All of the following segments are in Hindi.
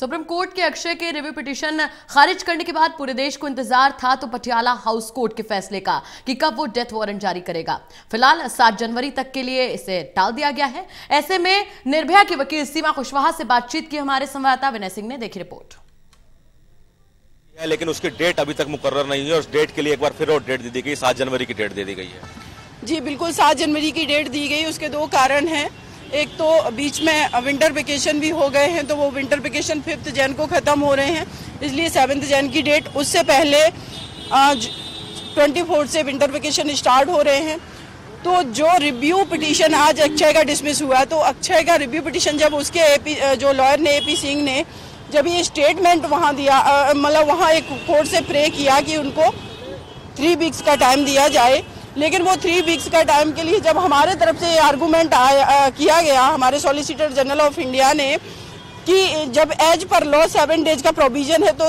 सुप्रीम कोर्ट के अक्षय के रिव्यू पिटीशन खारिज करने के बाद पूरे देश को इंतजार था तो पटियाला हाउस कोर्ट के फैसले का कि कब वो डेथ वारंट जारी करेगा। फिलहाल 7 जनवरी तक के लिए इसे टाल दिया गया है। ऐसे में निर्भया की वकील सीमा कुशवाहा से बातचीत की हमारे संवाददाता विनय सिंह ने। देखी रिपोर्ट। लेकिन उसकी डेट अभी तक मुकर्रर नहीं है और उस डेट के लिए एक बार फिर और डेट दे दी गई, 7 जनवरी की डेट दे दी गई है। जी बिल्कुल, 7 जनवरी की डेट दी गई। उसके 2 कारण हैं। एक तो बीच में विंटर वेकेशन भी हो गए हैं, तो वो विंटर वेकेशन 5 जन को ख़त्म हो रहे हैं, इसलिए 7 जन की डेट। उससे पहले 24 से विंटर वेकेशन स्टार्ट हो रहे हैं। तो जो रिव्यू पिटीशन आज अक्षय का डिसमिस हुआ, तो अक्षय का रिव्यू पिटीशन जब उसके जो लॉयर ने AP सिंह ने जब ये स्टेटमेंट वहाँ दिया, मतलब वहाँ एक कोर्ट से प्रे किया कि उनको 3 वीक्स का टाइम दिया जाए, लेकिन वो 3 वीक्स का टाइम के लिए जब हमारे तरफ से आर्गूमेंट किया गया हमारे सॉलिसिटर जनरल ऑफ इंडिया ने कि जब एज पर लॉ 7 डेज का प्रोविजन है तो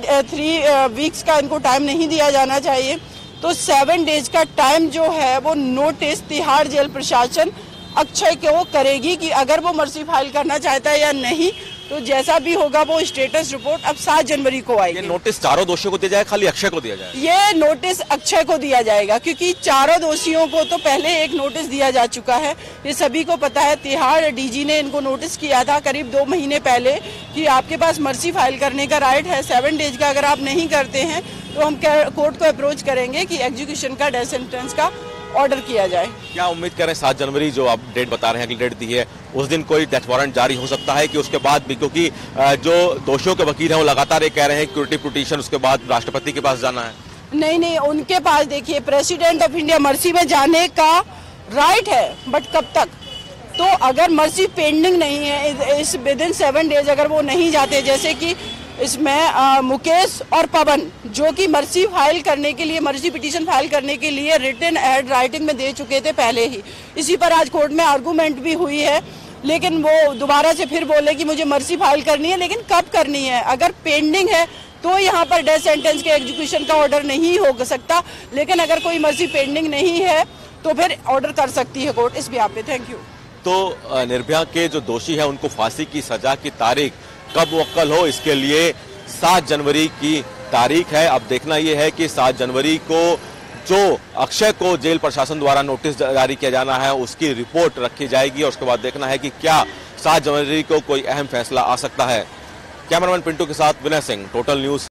3 वीक्स का इनको टाइम नहीं दिया जाना चाहिए। तो 7 डेज का टाइम जो है वो नोटिस तिहाड़ जेल प्रशासन अक्षय को करेगी कि अगर वो मर्सी फाइल करना चाहता है या नहीं। तो जैसा भी होगा वो स्टेटस रिपोर्ट अब 7 जनवरी को आएगी। ये नोटिस चारों दोषियों को दिया जाएगा, खाली अक्षय को दिया जाएगा? ये नोटिस अक्षय को दिया जाएगा क्योंकि चारों दोषियों को तो पहले एक नोटिस दिया जा चुका है। ये सभी को पता है। तिहाड़ DG ने इनको नोटिस किया था करीब 2 महीने पहले कि आपके पास मर्सी फाइल करने का राइट है 7 डेज का, अगर आप नहीं करते हैं तो हम कोर्ट को अप्रोच करेंगे कि एग्जीक्यूशन का डेथ सेंटेंस का ऑर्डर किया जाए। क्या उम्मीद करें 7 जनवरी जो आप डेट बता रहे हैं कि डेट दी है, उस दिन कोई डेथ वारंट जारी हो सकता है कि उसके बाद भी? क्योंकि जो दोषियों के वकील हैं वो लगातार ये कह रहे हैं कि क्यूरेटिव पिटीशन उसके बाद राष्ट्रपति के पास जाना है। नहीं, उनके पास देखिए प्रेसिडेंट ऑफ इंडिया मर्सी में जाने का राइट है, बट कब तक? तो अगर मर्सी पेंडिंग नहीं है इस विदिन 7 डेज अगर वो नहीं जाते, जैसे कि इसमें मुकेश और पवन जो कि मर्सी फाइल करने के लिए मर्सी पिटीशन फाइल करने के लिए रिटन एड राइटिंग में दे चुके थे पहले ही। इसी पर आज कोर्ट में आर्गूमेंट भी हुई है, लेकिन वो दोबारा से फिर बोले कि मुझे मर्सी फाइल करनी है, लेकिन कब करनी है? अगर पेंडिंग है तो यहाँ पर डेथ सेंटेंस के एग्जीक्यूशन का ऑर्डर नहीं हो सकता, लेकिन अगर कोई मर्सी पेंडिंग नहीं है तो फिर ऑर्डर कर सकती है कोर्ट इस ब्याह पे। Thank you. तो निर्भया के जो दोषी है उनको फांसी की सजा की तारीख कब मुवक्कल हो, इसके लिए 7 जनवरी की तारीख है। अब देखना यह है कि 7 जनवरी को जो अक्षय को जेल प्रशासन द्वारा नोटिस जारी किया जाना है उसकी रिपोर्ट रखी जाएगी और उसके बाद देखना है कि क्या 7 जनवरी को कोई अहम फैसला आ सकता है। कैमरामैन पिंटू के साथ विनय सिंह, टोटल न्यूज।